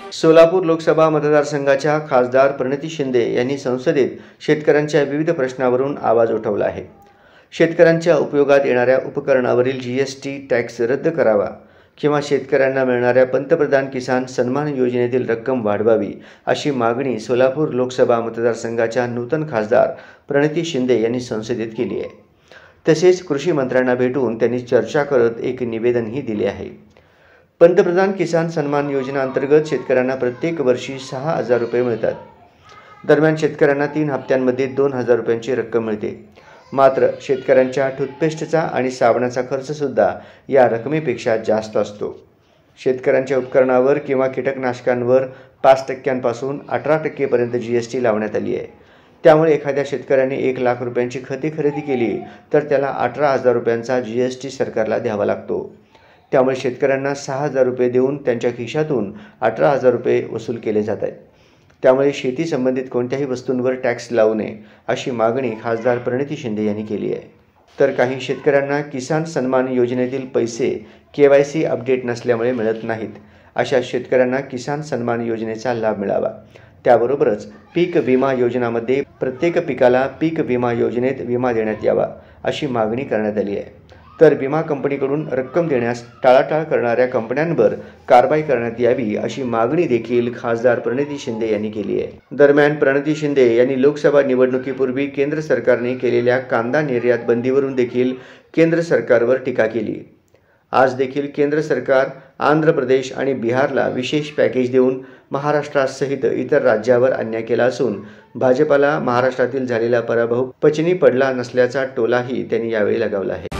सोलापूर लोकसभा मतदारसंघाच्या खासदार प्रणिती शिंदे यांनी संसदेत शेतकऱ्यांच्या विविध प्रश्नावरून आवाज उठवला आहे। शेतकऱ्यांच्या उपयोगात येणाऱ्या उपकरणावरील जीएसटी टॅक्स रद्द करावा किंवा शेतकऱ्यांना मिळणाऱ्या पंतप्रधान किसान सन्मान योजनेतील रक्कम वाढवावी अशी मागणी सोलापूर लोकसभा मतदारसंघाच्या नूतन खासदार प्रणिती शिंदे यांनी संसदेत केली आहे। तसेच कृषी मंत्र्यांना भेटून त्यांनी चर्चा करत एक निवेदनही दिले आहे। पंतप्रधान किसान सन्मान योजना अंतर्गत शेतकऱ्यांना प्रत्येक वर्षी 6,000 रुपये मिळतात। दरम्यान शेतकऱ्यांना 3 हप्त्यांमध्ये 2,000 रुपयांची रक्कम मिळते। मात्र शेतकऱ्यांच्या टूथपेस्टचा आणि साबणाचा खर्च सुद्धा या रकमेपेक्षा जास्त असतो। शेतकऱ्यांच्या उपकरणावर किंवा कीटकनाशकांवर 5% पासून 18% पर्यंत जीएसटी लावण्यात आली आहे। त्यामुळे एखाद्या शेतकऱ्याने 1 लाख रुपयांची खते खरेदी केली तर त्याला 18,000 रुपयांचा जीएसटी सरकारला द्यावा लागतो। त्यामुळे शेतकऱ्यांना 6,000 रुपये देऊन त्यांच्या खिशातून 18,000 रुपये वसूल केले जात आहेत। त्यामुळे शेती संबंधित कोणत्याही वस्तूंवर टॅक्स लावू नये अशी मागणी खासदार प्रणिती शिंदे यांनी केली आहे। तर काही शेतकऱ्यांना किसान सन्मान योजनेतील पैसे KYC अपडेट नसल्यामुळे मिळत नाहीत। अशा शेतकऱ्यांना किसान सन्मान योजनेचा लाभ मिळावा। त्याबरोबरच पीक विमा योजनामध्ये प्रत्येक पिकाला पीक विमा योजनेत विमा देण्यात यावा अशी मागणी करण्यात आली आहे। तर विमा कंपनीकडून रक्कम देण्यास टाळाटाळ करणाऱ्या कंपन्यांवर कारवाई करण्यात यावी अशी मागणी देखील खासदार प्रणिती शिंदे यांनी केली आहे। दरम्यान प्रणिती शिंदे यांनी लोकसभा निवडणुकीपूर्वी केंद्र सरकारने केलेल्या कांदा निर्यात बंदीवरून देखील केंद्र सरकारवर टीका केली। आज देखील केंद्र सरकार आंध्र प्रदेश आणि बिहारला विशेष पॅकेज देऊन महाराष्ट्रासहित इतर राज्यावर अन्याय केला असून भाजपला महाराष्ट्रातील झालेला पराभव पचनी पडला नसल्याचा टोलाही त्यांनी यावेळी लगावला आहे।